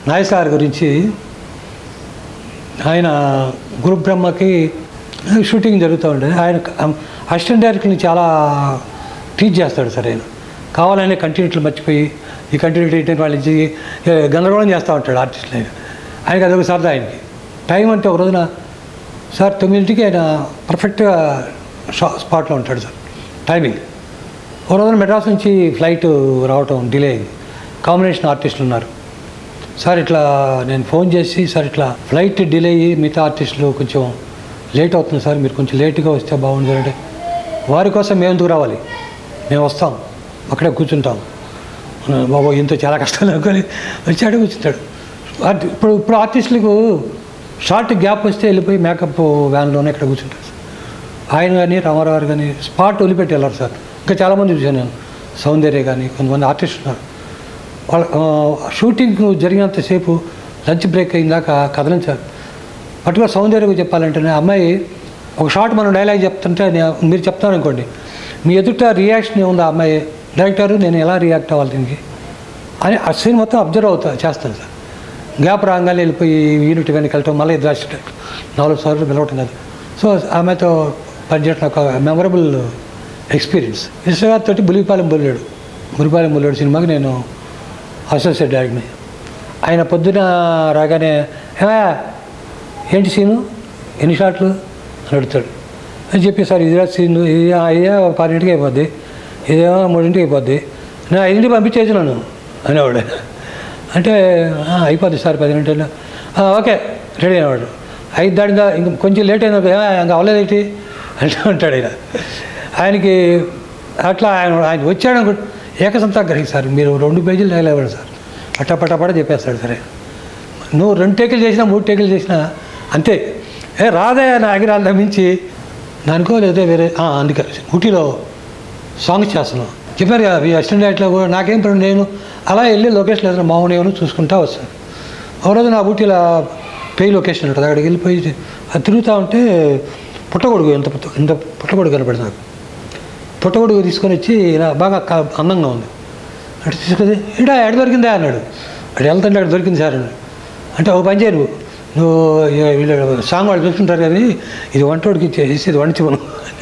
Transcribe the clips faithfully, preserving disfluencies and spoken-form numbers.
నాగేశ్వర గురించి ఆయన గురు బ్రహ్మకి షూటింగ్ జరుగుతూ ఉంటుంది. ఆయన అసిస్టెంట్ డైరెక్టర్ని చాలా టీచ్ చేస్తాడు సార్. ఆయన కావాలనే కంటిన్యూట్లు మర్చిపోయి ఈ కంటిన్యూటీ వాళ్ళు ఇచ్చి గందరగోళం చేస్తూ ఉంటాడు ఆర్టిస్టులు. ఆయన ఆయనకి అదొక సరదా. ఆయనకి టైం అంటే ఒక రోజున సార్ తొమ్మిదింటికి ఆయన పర్ఫెక్ట్గా షా స్పాట్లో ఉంటాడు సార్ టైమింగ్. ఒక రోజున మెడ్రాస్ నుంచి ఫ్లైట్ రావటం డిలే అయింది. కాంబినేషన్ ఆర్టిస్టులు ఉన్నారు. సార్ ఇట్లా నేను ఫోన్ చేసి సార్ ఇట్లా ఫ్లైట్ డిలే అయ్యి మిగతా ఆర్టిస్టులు కొంచెం లేట్ అవుతుంది సార్, మీరు కొంచెం లేట్గా వస్తే బాగుంటుంది అంటే, వారి కోసం మేము ఎందుకు రావాలి, మేము వస్తాం, అక్కడే కూర్చుంటాం. బాబు ఇంత చాలా కష్టాలు అనుకొని వచ్చాడు కూర్చుంటాడు. ఇప్పుడు ఇప్పుడు ఆర్టిస్టులకు షార్ట్ గ్యాప్ వస్తే వెళ్ళిపోయి మేకప్ వ్యాన్లోనే ఇక్కడ కూర్చుంటారు సార్. ఆయన కానీ రామారావు కానీ స్పాట్ వదిలిపెట్టి వెళ్ళారు సార్. ఇంకా చాలామంది చూశాను నేను, సౌందర్య కానీ కొంతమంది ఆర్టిస్టులు ఉన్నారు. వాళ్ళ షూటింగ్ జరిగినంతసేపు లంచ్ బ్రేక్ అయిందాక కదలించారు. పట్టుగా సౌందర్యకు చెప్పాలంటే అమ్మాయి ఒక షార్ట్ మనం డైలాగ్ చెప్తుంటే మీరు చెప్తాను అనుకోండి, మీ ఎదుట రియాక్షన్ ఏముంది ఆ అమ్మాయి, డైరెక్టర్ నేను ఎలా రియాక్ట్ అవ్వాలి దీనికి అని ఆ సీన్ మొత్తం అబ్జర్వ్ అవుతా చేస్తాను సార్. గ్యాప్ రాగానే వెళ్ళిపోయి యూనిట్ వెనక్కి వెళ్ళటం, మళ్ళీ ఎదురు నాలుగు సార్లు పిలవటం కాదు. సో ఆమెతో పనిచేయడం ఒక మెమరబుల్ ఎక్స్పీరియన్స్. ఇసు గారితో బులిపాలెం బుల్లేడు బులిపాలెం బుల్లేడు సినిమాకి నేను అసోసియేట్ డైరెక్టర్ని. ఆయన పొద్దున రాగానే ఏమా ఏంటి సీను ఎన్ని షాట్లు అని అడుగుతాడు. అని చెప్పి సార్ ఇదిరా సీన్ ఇది ఇదే పన్నెండింటికి అయిపోద్ది, ఇదేమో మూడింటికి అయిపోద్ది, నేను ఐదింటికి పంపించేసినాను అనేవాడు. అంటే అయిపోద్ది సార్ పది గంటలు, ఓకే రెడీ అనేవాడు. ఐదు దాటిగా ఇంక కొంచెం లేట్ అయినా ఇంకా అవ్వలేదేంటి అంటే ఉంటాడు ఆయన. ఆయనకి అట్లా ఆయన ఆయన వచ్చాడు అనుకో ఏకసంతా గ్రహి సార్, మీరు రెండు పేజీలు డైలాగ్ సార్ పట్టపట్టపట చెప్పేస్తాడు సరే. నువ్వు రెండు టేకులు చేసినా మూడు టేకులు చేసినా అంతే. ఏ రాదే నా అగిరాలు మించి దానికో లేదా వేరే అందుకే ఊటీలో సాంగ్స్ చేస్తున్నాను చెప్పారు కదా ఈ అసిస్టెంట్ డైరెక్టర్లో కూడా నాకేం పని, నేను అలా వెళ్ళి లొకేషన్ ఏదైనా మామూలు చూసుకుంటా వస్తాను. ఒక రోజు నా ఊటీలో పే లొకేషన్ ఉంటుంది, అక్కడికి వెళ్ళిపోయి అది తిరుగుతూ ఉంటే పుట్టగొడుగు ఎంత ఎంత పుట్టగొడుగు కనపడింది నాకు. పుట్టగొడుగు తీసుకొని వచ్చి బాగా అందంగా ఉంది అంటే తీసుకొని ఇడా ఎడ దొరికిందా అన్నాడు. అక్కడ వెళ్తుంటే అక్కడ దొరికింది సార్ అన్నాడు. అంటే ఒక పని చేయను నువ్వు వీళ్ళు సాంగ్ వాళ్ళు చూసుకుంటారు కానీ ఇది వంటోడికి ఇచ్చేసి ఇది వండిచిపోను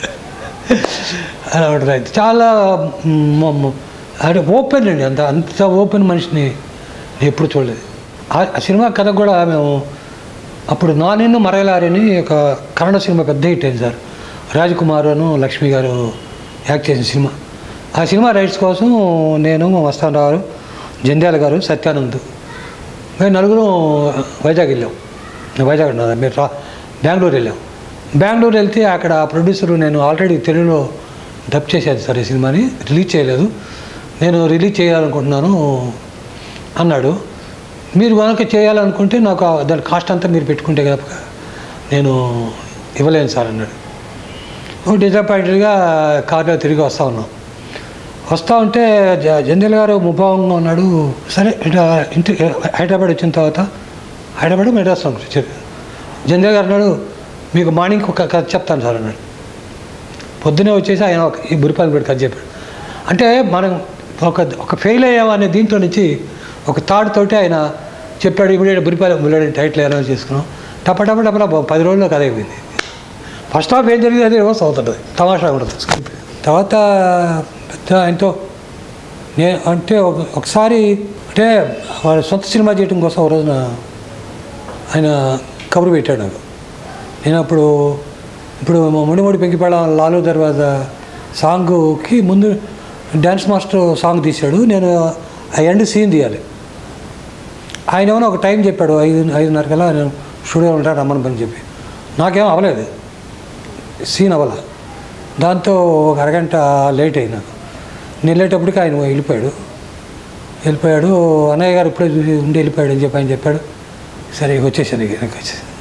అలా ఉంటుంది. చాలా అంటే ఓపెన్ అండి, అంత అంత ఓపెన్ మనిషిని నేను ఎప్పుడు చూడలేదు. ఆ సినిమా కథ కూడా మేము అప్పుడు నానిన్ను మరగలారని ఒక కన్నడ సినిమా పెద్ద హిట్ అయింది సార్. రాజ్కుమార్ అను లక్ష్మి గారు యాక్ట్ చేసిన సినిమా. ఆ సినిమా రైట్స్ కోసం నేను మస్తాన్ రావు, జంధ్యాల గారు, సత్యానంద్ మేము నలుగురు వైజాగ్ వెళ్ళాం. వైజాగ్ ఉన్నారు మీరు రా బెంగళూరు వెళ్ళాం. బెంగళూరు వెళ్తే అక్కడ ప్రొడ్యూసరు నేను ఆల్రెడీ తెలుగులో డబ్ చేసేది సార్ ఈ సినిమాని, రిలీజ్ చేయలేదు, నేను రిలీజ్ చేయాలనుకుంటున్నాను అన్నాడు. మీరు కనుక చేయాలనుకుంటే నాకు దాని కాస్ట్ అంతా మీరు పెట్టుకుంటే కనుక నేను ఇవ్వలేను సార్ అన్నాడు. డిసప్పాయింటెడ్గా కార్లో తిరిగి వస్తూ ఉన్నాం. వస్తూ ఉంటే జంధ్యాల గారు ముభావంగా ఉన్నాడు. సరే ఇట్లా ఇంటి హైదరాబాద్ వచ్చిన తర్వాత హైదరాబాద్ మెడ్రాస్ వచ్చారు. జంధ్యాల గారు అన్నాడు మీకు మార్నింగ్ ఒక కథ చెప్తాను సార్ అన్నాడు. పొద్దునే వచ్చేసి ఆయన ఒక ఈ బురిపాలెం పెట్టి కథ చెప్పాడు. అంటే మనం ఒక ఒక ఫెయిల్ అయ్యామనే దీంట్లో నుంచి ఒక థాట్ తోటి ఆయన చెప్పాడు. ఇప్పుడు బురిపాలెం బుల్లెడ్ టైటిల్ అనౌన్స్ చేసుకున్నాం. టప టప టప పది రోజుల్లో కథ అయిపోయింది. ఫస్ట్ హాఫ్ ఏం జరిగింది అదే రివర్స్ అవుతుంది, తమాషా ఉంటుంది స్క్రిప్ట్. తర్వాత పెద్ద ఆయనతో నేను అంటే ఒక ఒకసారి అంటే వాళ్ళ సొంత సినిమా చేయడం కోసం ఒక రోజున ఆయన కబురు పెట్టాడు నాకు. నేను అప్పుడు ఇప్పుడు ముడిముడి పెంకిపాడ లాలు దర్వాజా సాంగ్కి ముందు డ్యాన్స్ మాస్టర్ సాంగ్ తీశాడు, నేను ఆ ఎండ్ సీన్ తీయాలి. ఆయన ఏమైనా ఒక టైం చెప్పాడు, ఐదు ఐదున్నర కల్లా నేను స్టూడియోలో ఉంటాను రమ్మని పని చెప్పి. నాకేం అవ్వలేదు, సీన్ అవ్వాల. దాంతో ఒక అరగంట లేట్ అయినా. నేను వెళ్ళేటప్పటికి ఆయన వెళ్ళిపోయాడు వెళ్ళిపోయాడు అన్నయ్య గారు ఇప్పుడే చూసి ఉండి వెళ్ళిపోయాడు అని చెప్పి ఆయన చెప్పాడు. సరే వచ్చేసాను, వెనక్కి వచ్చేసి